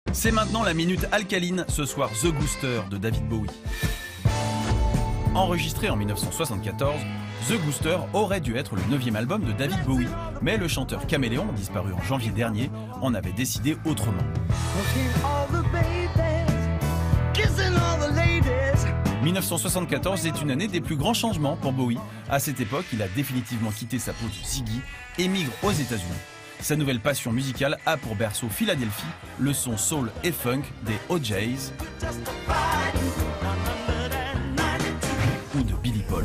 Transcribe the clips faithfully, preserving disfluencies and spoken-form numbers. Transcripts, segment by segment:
C'est maintenant la minute alcaline, ce soir The Gooster de David Bowie. Enregistré en mille neuf cent soixante-quatorze, The Gooster aurait dû être le neuvième album de David Bowie, mais le chanteur Caméléon, disparu en janvier dernier, en avait décidé autrement. mille neuf cent soixante-quatorze est une année des plus grands changements pour Bowie. À cette époque, il a définitivement quitté sa peau de Ziggy et migre aux États-Unis. Sa nouvelle passion musicale a pour berceau Philadelphie, le son soul et funk des O J's ou de Billy Paul.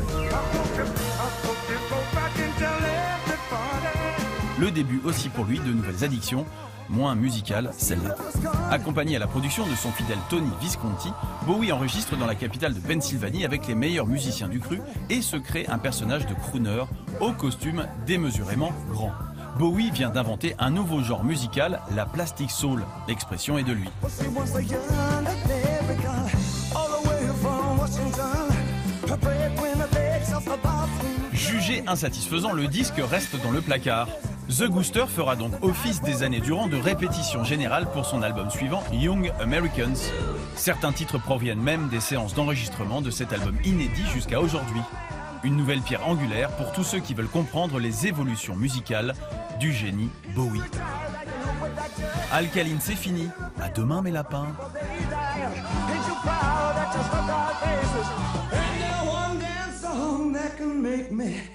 Le début aussi pour lui de nouvelles addictions, moins musicales, celle-là. Accompagné à la production de son fidèle Tony Visconti, Bowie enregistre dans la capitale de Pennsylvanie avec les meilleurs musiciens du cru et se crée un personnage de crooner au costume démesurément grand. Bowie vient d'inventer un nouveau genre musical, la plastic soul. L'expression est de lui. Jugé insatisfaisant, le disque reste dans le placard. The Gooster fera donc office des années durant de répétition générale pour son album suivant, Young Americans. Certains titres proviennent même des séances d'enregistrement de cet album inédit jusqu'à aujourd'hui. Une nouvelle pierre angulaire pour tous ceux qui veulent comprendre les évolutions musicales du génie Bowie. Alcaline, c'est fini. À demain mes lapins. Make me